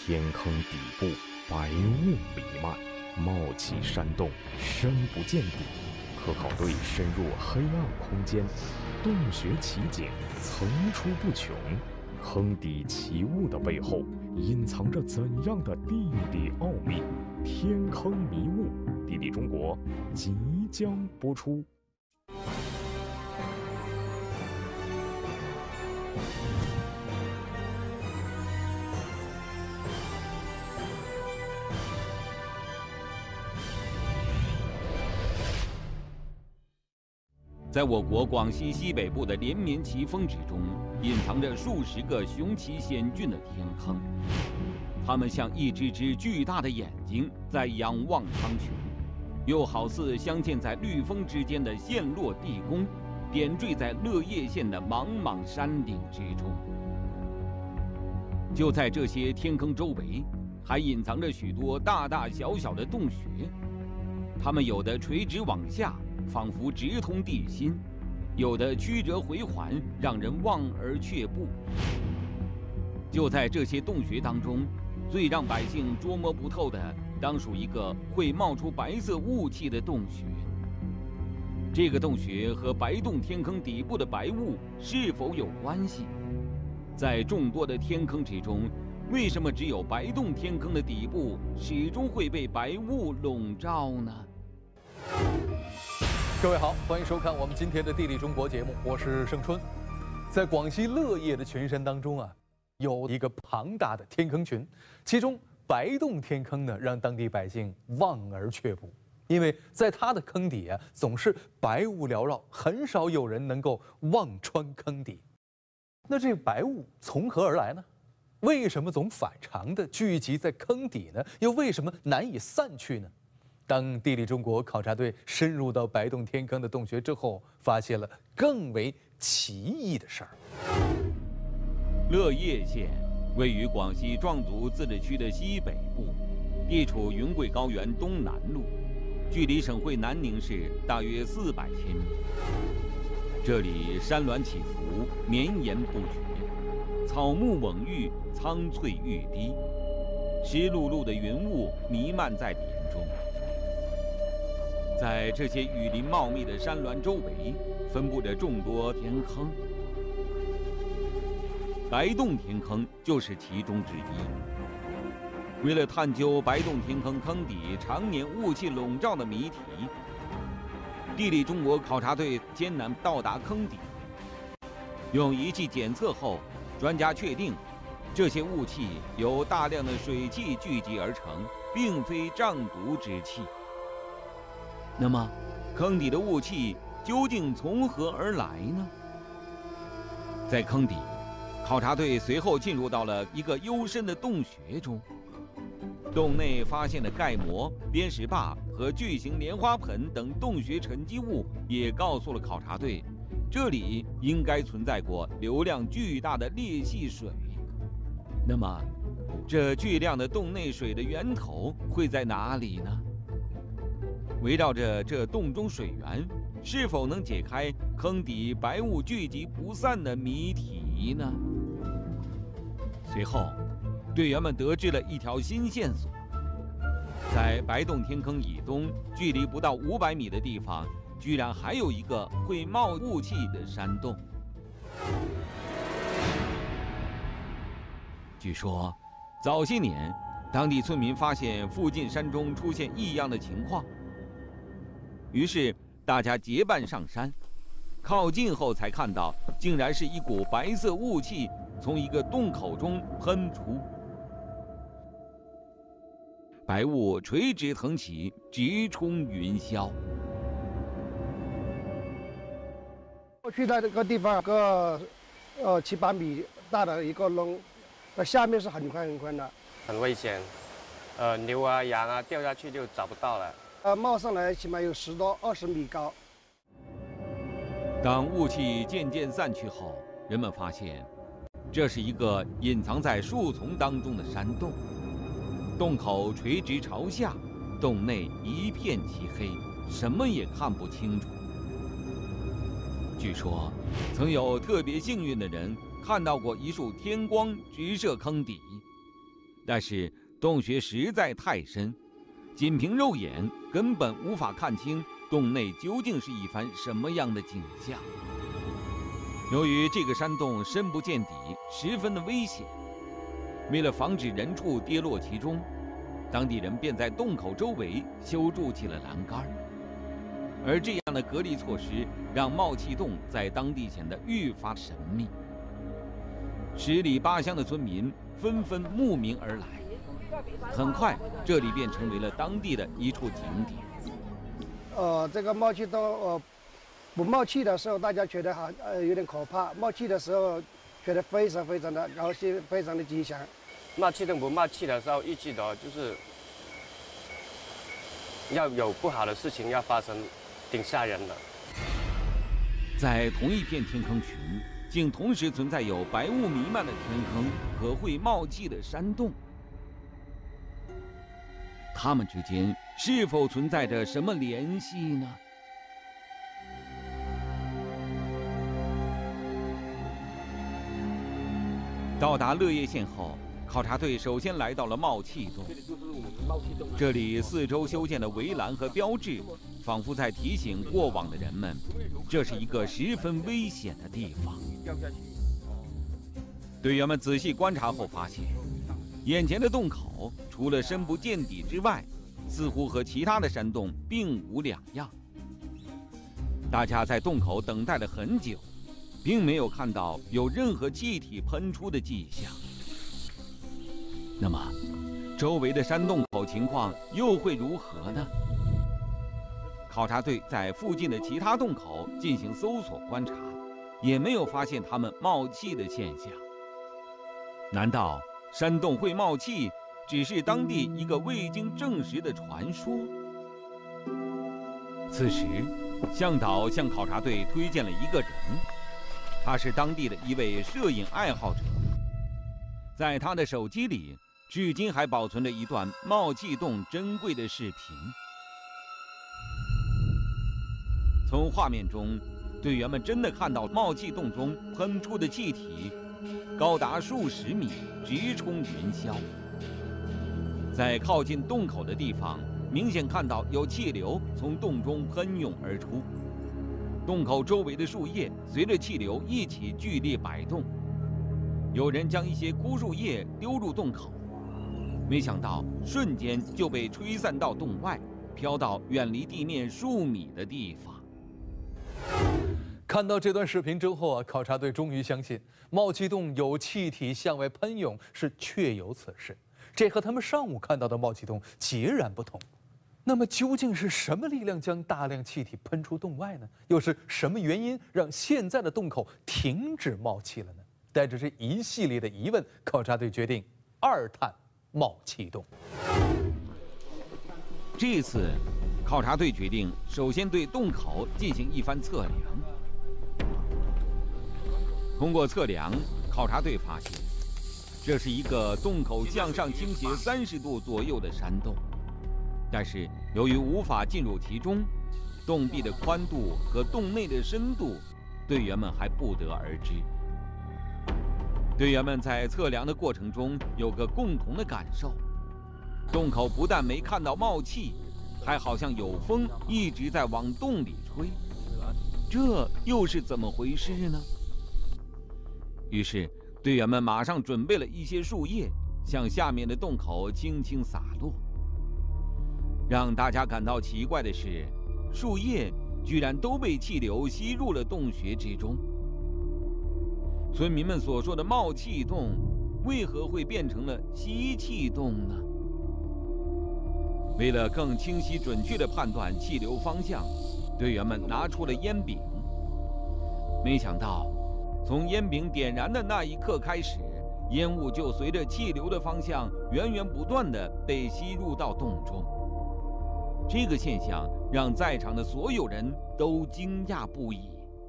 天坑底部白雾弥漫，冒起山洞，深不见底。科考队深入黑暗空间，洞穴奇景层出不穷。坑底奇物的背后，隐藏着怎样的地理奥秘？天坑迷雾，地理中国即将播出。 在我国广西西北部的连绵奇峰之中，隐藏着数十个雄奇险峻的天坑，它们像一只只巨大的眼睛在仰望苍穹，又好似镶嵌在绿峰之间的陷落地宫，点缀在乐业县的茫茫山顶之中。就在这些天坑周围，还隐藏着许多大大小小的洞穴，它们有的垂直往下，仿佛直通地心；有的曲折回环，让人望而却步。就在这些洞穴当中，最让百姓捉摸不透的，当属一个会冒出白色雾气的洞穴。这个洞穴和白洞天坑底部的白雾是否有关系？在众多的天坑之中，为什么只有白洞天坑的底部始终会被白雾笼罩呢？ 各位好，欢迎收看我们今天的《地理中国》节目，我是盛春。在广西乐业的群山当中啊，有一个庞大的天坑群，其中白洞天坑呢，让当地百姓望而却步，因为在它的坑底啊，总是白雾缭绕，很少有人能够望穿坑底。那这个白雾从何而来呢？为什么总反常地聚集在坑底呢？又为什么难以散去呢？当地理中国考察队深入到白洞天坑的洞穴之后，发现了更为奇异的事儿。 乐业县位于广西壮族自治区的西北部，地处云贵高原东南麓，距离省会南宁市大约400千米。这里山峦起伏，绵延不绝，草木蓊郁，苍翠欲滴，湿漉漉的云雾弥漫在林中。在这些雨林茂密的山峦周围，分布着众多天坑，白洞天坑就是其中之一。为了探究白洞天坑坑底常年雾气笼罩的谜题，地理中国考察队艰难到达坑底。用仪器检测后，专家确定，这些雾气由大量的水汽聚集而成，并非瘴毒之气。那么，坑底的雾气究竟从何而来呢？在坑底，考察队随后进入到了一个幽深的洞穴中。洞内发现的盖膜、编石坝和巨型莲花盆等洞穴沉积物，也告诉了考察队，这里应该存在过流量巨大的裂隙水。那么，这巨量的洞内水的源头会在哪里呢？围绕着这洞中水源，是否能解开坑底白雾聚集不散的谜题呢？随后，队员们得知了一条新线索，在白洞天坑以东，距离不到500米的地方，居然还有一个会冒雾气的山洞。据说，早些年，当地村民发现附近山中出现异样的情况，于是大家结伴上山，靠近后才看到，竟然是一股白色雾气从一个洞口中喷出。白雾垂直腾起，直冲云霄。 我去到这个地方，个7-8米大的一个窿，那下面是很宽的， 很危险。牛啊、羊啊掉下去就找不到了。 冒上来起码有10多20米高。 当雾气渐渐散去后，人们发现，这是一个隐藏在树丛当中的山洞。洞口垂直朝下，洞内一片漆黑，什么也看不清楚。据说，曾有特别幸运的人看到过一束天光直射坑底， 但是洞穴实在太深，仅凭肉眼根本无法看清洞内究竟是一番什么样的景象。由于这个山洞深不见底，十分的危险，为了防止人畜跌落其中，当地人便在洞口周围修筑起了栏杆。而这样的隔离措施，让冒气洞在当地显得愈发神秘。十里八乡的村民纷纷慕名而来，很快这里便成为了当地的一处景点。 这个冒气洞，不冒气的时候，大家觉得有点可怕；冒气的时候，觉得非常非常的高兴，非常的吉祥。 冒气洞不冒气的时候，预计的就是要有不好的事情要发生，挺吓人的。 在同一片天坑群，竟同时存在有白雾弥漫的天坑和会冒气的山洞，它们之间是否存在着什么联系呢？到达乐业县后，考察队首先来到了冒气洞。这里四周修建的围栏和标志，仿佛在提醒过往的人们，这是一个十分危险的地方。队员们仔细观察后发现，眼前的洞口除了深不见底之外，似乎和其他的山洞并无两样。大家在洞口等待了很久，并没有看到有任何气体喷出的迹象。那么，周围的山洞口情况又会如何呢？考察队在附近的其他洞口进行搜索观察，也没有发现它们冒气的现象。难道山洞会冒气只是当地一个未经证实的传说？此时，向导向考察队推荐了一个人，他是当地的一位摄影爱好者。在他的手机里，至今还保存着一段冒气洞珍贵的视频。从画面中，队员们真的看到冒气洞中喷出的气体高达数十米，直冲云霄。在靠近洞口的地方，明显看到有气流从洞中喷涌而出。洞口周围的树叶随着气流一起剧烈摆动，有人将一些枯树叶丢入洞口，没想到瞬间就被吹散到洞外，飘到远离地面数米的地方。 看到这段视频之后考察队终于相信冒气洞有气体向外喷涌是确有此事，这和他们上午看到的冒气洞截然不同。那么究竟是什么力量将大量气体喷出洞外呢？又是什么原因让现在的洞口停止冒气了呢？带着这一系列的疑问，考察队决定二探冒气洞。 这次，考察队决定首先对洞口进行一番测量。通过测量，考察队发现，这是一个洞口向上倾斜30度左右的山洞。但是由于无法进入其中，洞壁的宽度和洞内的深度，队员们还不得而知。队员们在测量的过程中有个共同的感受：洞口不但没看到冒气，还好像有风一直在往洞里吹。这又是怎么回事呢？于是，队员们马上准备了一些树叶，向下面的洞口轻轻洒落。让大家感到奇怪的是，树叶居然都被气流吸入了洞穴之中。村民们所说的冒气洞，为何会变成了吸气洞呢？为了更清晰准确地判断气流方向，队员们拿出了烟饼。没想到，从烟饼点燃的那一刻开始，烟雾就随着气流的方向源源不断地被吸入到洞中。这个现象让在场的所有人都惊讶不已。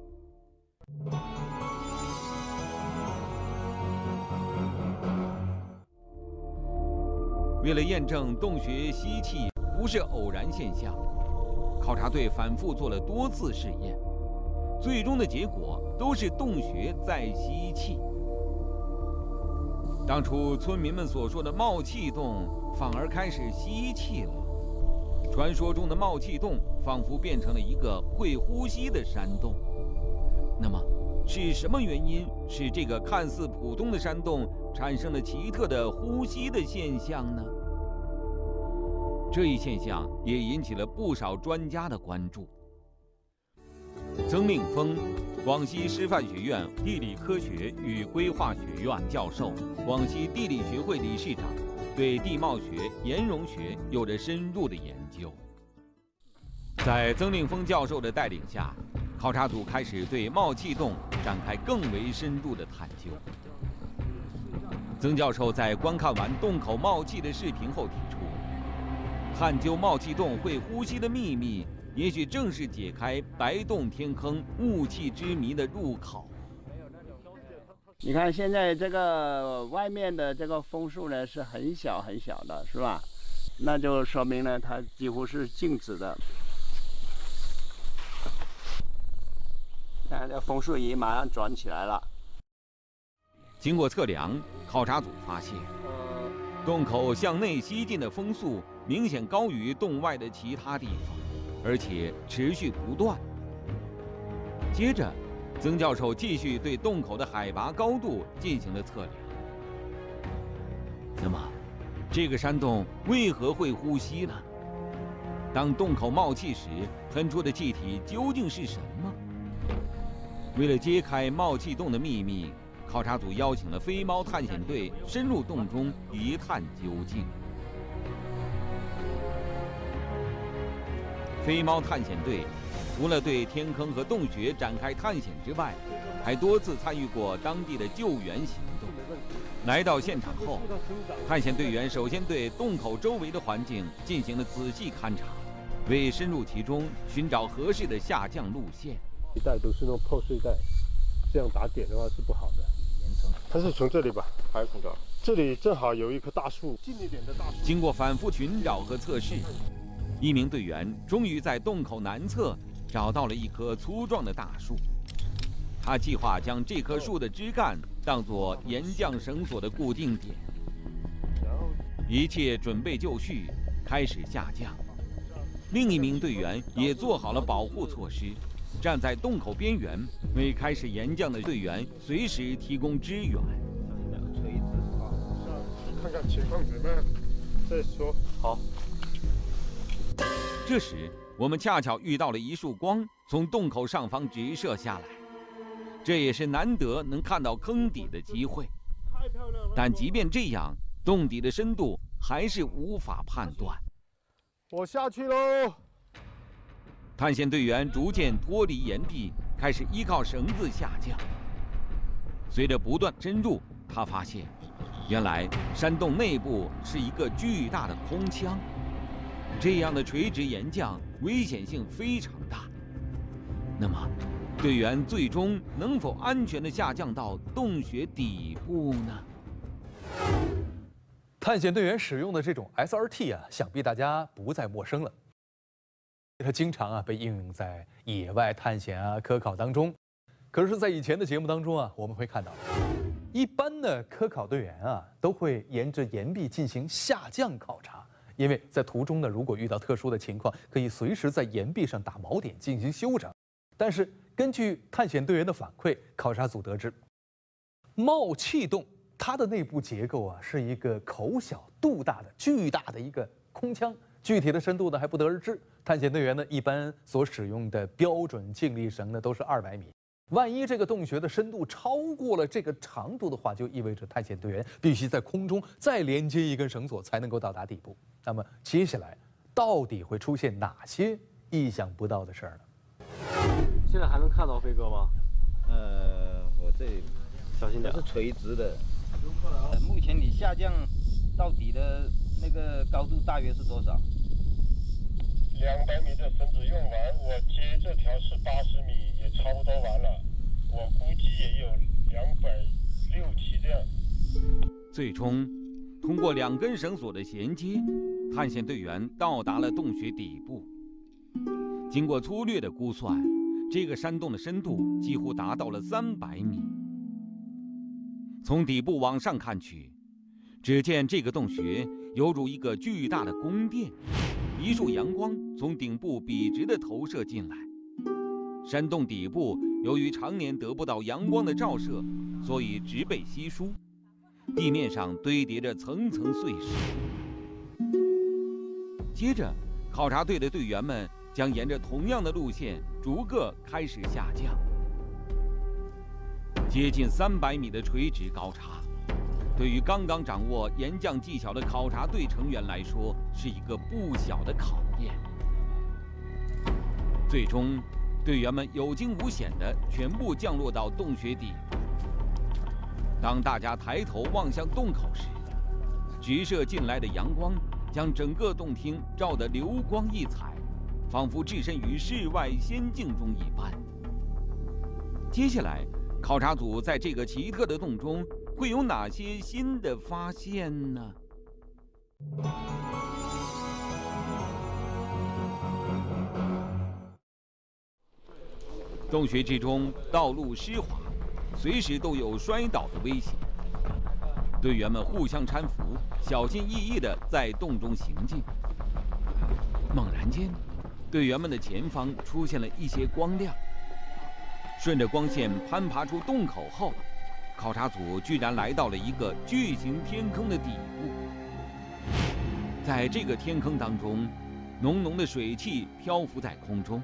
为了验证洞穴吸气不是偶然现象，考察队反复做了多次试验，最终的结果都是洞穴在吸气。 当初村民们所说的冒气洞反而开始吸气了。传说中的冒气洞仿佛变成了一个会呼吸的山洞。那么，是什么原因使这个看似普通的山洞产生了奇特的呼吸的现象呢？这一现象也引起了不少专家的关注。曾令峰，广西师范学院地理科学与规划学院教授，广西地理学会理事长，对地貌学、岩溶学有着深入的研究。在曾令峰教授的带领下，考察组开始对冒气洞展开更为深入的探究。曾教授在观看完洞口冒气的视频后提出，探究冒气洞会呼吸的秘密，也许正是解开白洞天坑雾气之谜的入口。 你看现在这个外面的这个风速呢是很小很小的，是吧？那就说明呢它几乎是静止的。看这风速仪马上转起来了。 经过测量，考察组发现，洞口向内吸进的风速明显高于洞外的其他地方，而且持续不断。接着，曾教授继续对洞口的海拔高度进行了测量。那么，这个山洞为何会呼吸呢？当洞口冒气时，喷出的气体究竟是什么？为了揭开冒气洞的秘密，考察组邀请了飞猫探险队深入洞中一探究竟。飞猫探险队除了对天坑和洞穴展开探险之外，还多次参与过当地的救援行动。来到现场后，探险队员首先对洞口周围的环境进行了仔细勘察，为深入其中寻找合适的下降路线。 一带都是那种破碎带，这样打点的话是不好的。它是从这里吧，还是从这儿？这里正好有一棵大树，近一点的大树。 经过反复寻找和测试，一名队员终于在洞口南侧找到了一棵粗壮的大树。他计划将这棵树的枝干当作岩降绳索的固定点。一切准备就绪，开始下降。另一名队员也做好了保护措施，站在洞口边缘，为开始岩降的队员随时提供支援。 看看情况怎么样再说。好。 这时，我们恰巧遇到了一束光从洞口上方直射下来，这也是难得能看到坑底的机会。但即便这样，洞底的深度还是无法判断。 我下去喽。 探险队员逐渐脱离岩壁，开始依靠绳子下降。随着不断深入，他发现，原来山洞内部是一个巨大的空腔。这样的垂直岩降危险性非常大。那么，队员最终能否安全地下降到洞穴底部呢？ 探险队员使用的这种 SRT 啊，想必大家不再陌生了。它经常被应用在野外探险科考当中。可是，在以前的节目当中我们会看到，一般的科考队员都会沿着岩壁进行下降考察，因为在途中呢，如果遇到特殊的情况，可以随时在岩壁上打锚点进行修整。但是，根据探险队员的反馈，考察组得知，冒气洞它的内部结构是一个口小肚大的巨大的一个空腔，具体的深度呢还不得而知。探险队员呢一般所使用的标准静力绳呢都是200米，万一这个洞穴的深度超过了这个长度的话，就意味着探险队员必须在空中再连接一根绳索才能够到达底部。那么接下来到底会出现哪些意想不到的事儿呢？ 现在还能看到飞哥吗？ 我这小心点， 是垂直的。 目前你下降到底的那个高度大约是多少 ？200米的绳子用完，我接这条是80米，也差不多完了。我估计也有260、7这样。 最终，通过2根绳索的衔接，探险队员到达了洞穴底部。经过粗略的估算，这个山洞的深度几乎达到了300米。从底部往上看去， 只见这个洞穴犹如一个巨大的宫殿，一束阳光从顶部笔直地投射进来。山洞底部由于常年得不到阳光的照射，所以植被稀疏，地面上堆叠着层层碎石。接着，考察队的队员们将沿着同样的路线逐个开始下降。接近300米的垂直高差，对于刚刚掌握岩降技巧的考察队成员来说，是一个不小的考验。最终，队员们有惊无险地全部降落到洞穴底部。当大家抬头望向洞口时，直射进来的阳光将整个洞厅照得流光溢彩，仿佛置身于世外仙境中一般。接下来，考察组在这个奇特的洞中会有哪些新的发现呢？洞穴之中道路湿滑，随时都有摔倒的危险。队员们互相搀扶，小心翼翼地在洞中行进。猛然间，队员们的前方出现了一些光亮。顺着光线攀爬出洞口后，考察组居然来到了一个巨型天坑的底部。在这个天坑当中，浓浓的水汽漂浮在空中，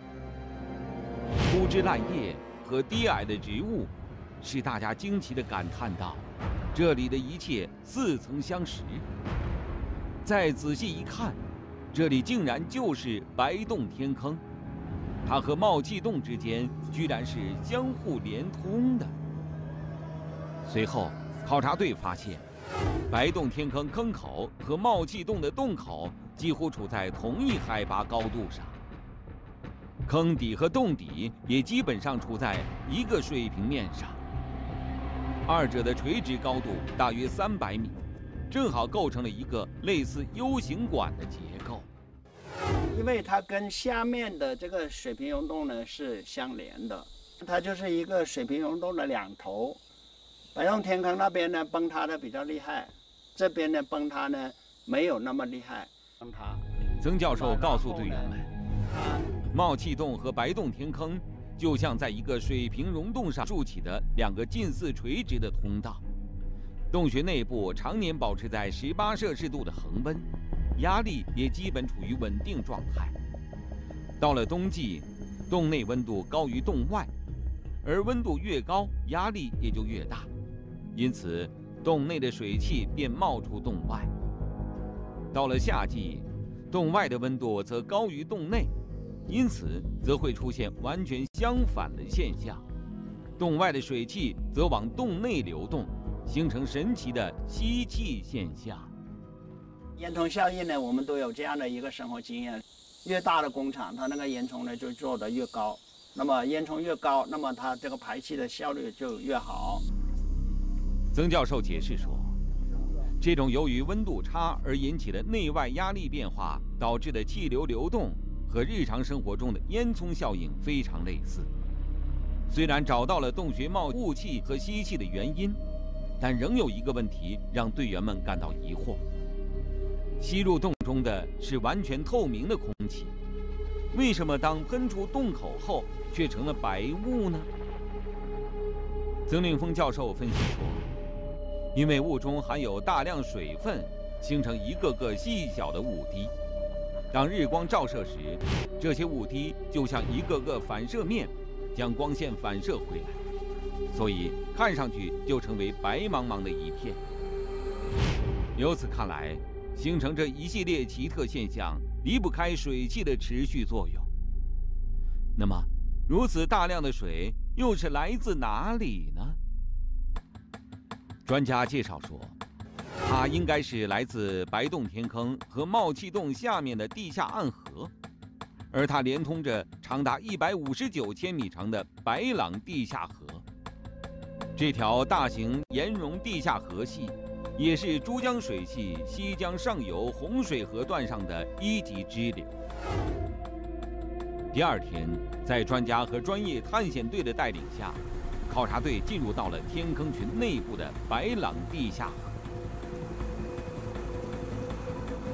枯枝烂叶和低矮的植物使大家惊奇地感叹道：这里的一切似曾相识。再仔细一看，这里竟然就是白洞天坑，它和冒气洞之间居然是相互连通的。随后，考察队发现，白洞天坑坑口和冒气洞的洞口几乎处在同一海拔高度上，坑底和洞底也基本上处在一个水平面上，二者的垂直高度大约300米，正好构成了一个类似 U 型管的结构。 因为它跟下面的这个水平溶洞呢是相连的，它就是一个水平溶洞的两头。白洞天坑那边呢崩塌的比较厉害，这边呢崩塌呢没有那么厉害。崩塌。 曾教授告诉队员们，冒气洞和白洞天坑就像在一个水平溶洞上竖起的两个近似垂直的通道。洞穴内部常年保持在18摄氏度的恒温，压力也基本处于稳定状态。到了冬季，洞内温度高于洞外，而温度越高，压力也就越大，因此洞内的水汽便冒出洞外。到了夏季，洞外的温度则高于洞内，因此则会出现完全相反的现象，洞外的水汽则往洞内流动，形成神奇的吸气现象。 烟囱效应呢，我们都有这样的一个生活经验，越大的工厂，它那个烟囱呢就做得越高，那么烟囱越高，那么它这个排气的效率就越好。 曾教授解释说，这种由于温度差而引起的内外压力变化导致的气流流动和日常生活中的烟囱效应非常类似。虽然找到了洞穴冒雾气和吸气的原因，但仍有一个问题让队员们感到疑惑：吸入洞中的是完全透明的空气，为什么当喷出洞口后却成了白雾呢？曾令峰教授分析说，因为雾中含有大量水分，形成一个个细小的雾滴。当日光照射时，这些雾滴就像一个个反射面，将光线反射回来，所以看上去就成为白茫茫的一片。由此看来，形成这一系列奇特现象离不开水汽的持续作用。那么，如此大量的水又是来自哪里呢？专家介绍说，它应该是来自白洞天坑和冒气洞下面的地下暗河，而它连通着长达159千米长的白朗地下河。这条大型岩溶地下河系也是珠江水系西江上游洪水河段上的一级支流。第二天，在专家和专业探险队的带领下，考察队进入到了天坑群内部的白朗地下河。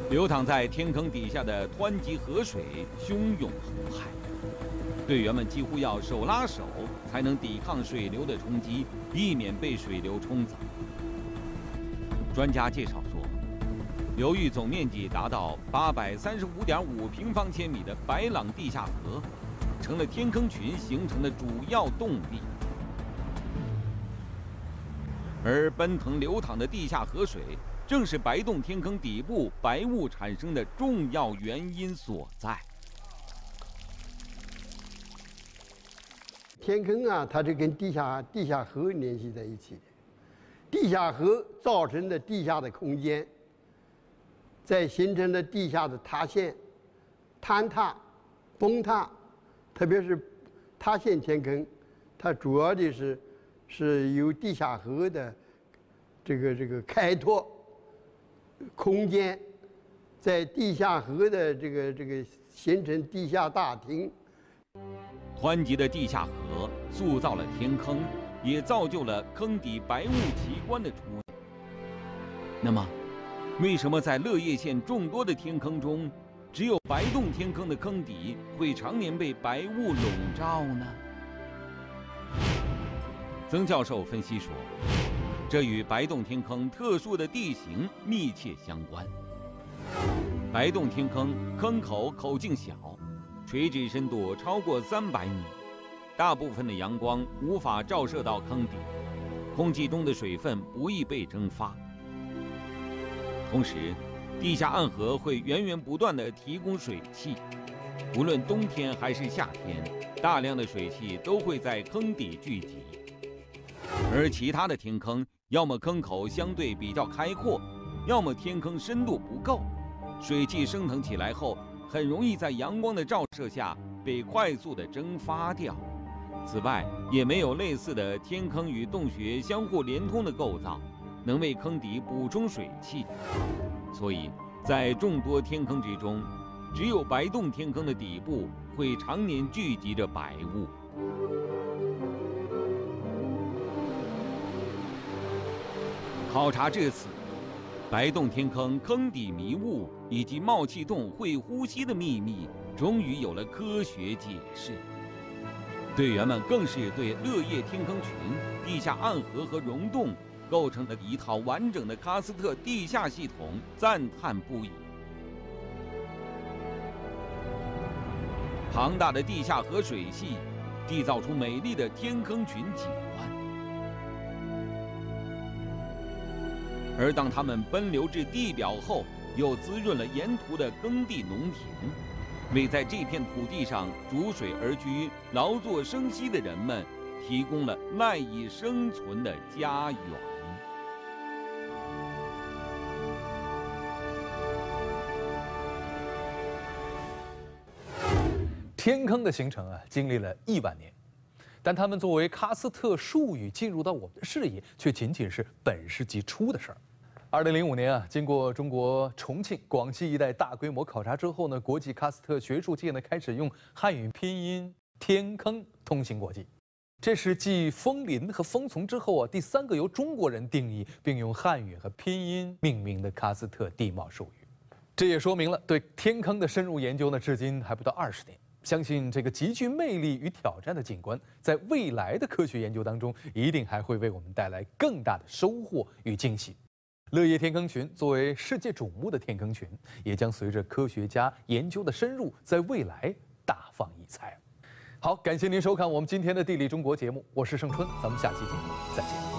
流淌在天坑底下的湍急河水汹涌澎湃，队员们几乎要手拉手才能抵抗水流的冲击，避免被水流冲走。专家介绍说，流域总面积达到835.5平方千米的白朗地下河，成了天坑群形成的主要动力。而奔腾流淌的地下河水，正是白洞天坑底部白雾产生的重要原因所在。 天坑啊，它就跟地下河联系在一起的。地下河造成的地下的空间，在形成了地下的塌陷、坍塌、崩塌，特别是塌陷天坑，它主要的是由地下河的这个开拓空间，在地下河的这个形成地下大厅。 湍急的地下河塑造了天坑，也造就了坑底白雾奇观的出现。那么，为什么在乐业县众多的天坑中，只有白洞天坑的坑底会常年被白雾笼罩呢？曾教授分析说，这与白洞天坑特殊的地形密切相关。白洞天坑坑口口径小，垂直深度超过300米，大部分的阳光无法照射到坑底，空气中的水分不易被蒸发。同时，地下暗河会源源不断地提供水汽，无论冬天还是夏天，大量的水汽都会在坑底聚集。而其他的天坑，要么坑口相对比较开阔，要么天坑深度不够，水汽升腾起来后，很容易在阳光的照射下被快速地蒸发掉。此外，也没有类似的天坑与洞穴相互连通的构造，能为坑底补充水汽。所以，在众多天坑之中，只有白洞天坑的底部会常年聚集着白雾。考察至此，白洞天坑坑底迷雾以及冒气洞会呼吸的秘密，终于有了科学解释。队员们更是对乐业天坑群、地下暗河和溶洞构成了一套完整的喀斯特地下系统赞叹不已。庞大的地下河水系，缔造出美丽的天坑群景观。而当它们奔流至地表后，又滋润了沿途的耕地农田，为在这片土地上逐水而居、劳作生息的人们提供了赖以生存的家园。 天坑的形成啊，经历了1万年，但它们作为喀斯特术语进入到我们的视野，却仅仅是本世纪初的事儿。2005年啊，经过中国重庆、广西一带大规模考察之后呢，国际喀斯特学术界呢开始用汉语拼音“天坑”通行国际。这是继枫林和枫丛之后啊，第3个由中国人定义并用汉语和拼音命名的喀斯特地貌术语。这也说明了对天坑的深入研究呢，至今还不到20年。相信这个极具魅力与挑战的景观，在未来的科学研究当中，一定还会为我们带来更大的收获与惊喜。乐业天坑群作为世界瞩目的天坑群，也将随着科学家研究的深入，在未来大放异彩。好，感谢您收看我们今天的地理中国节目，我是盛春，咱们下期节目再见。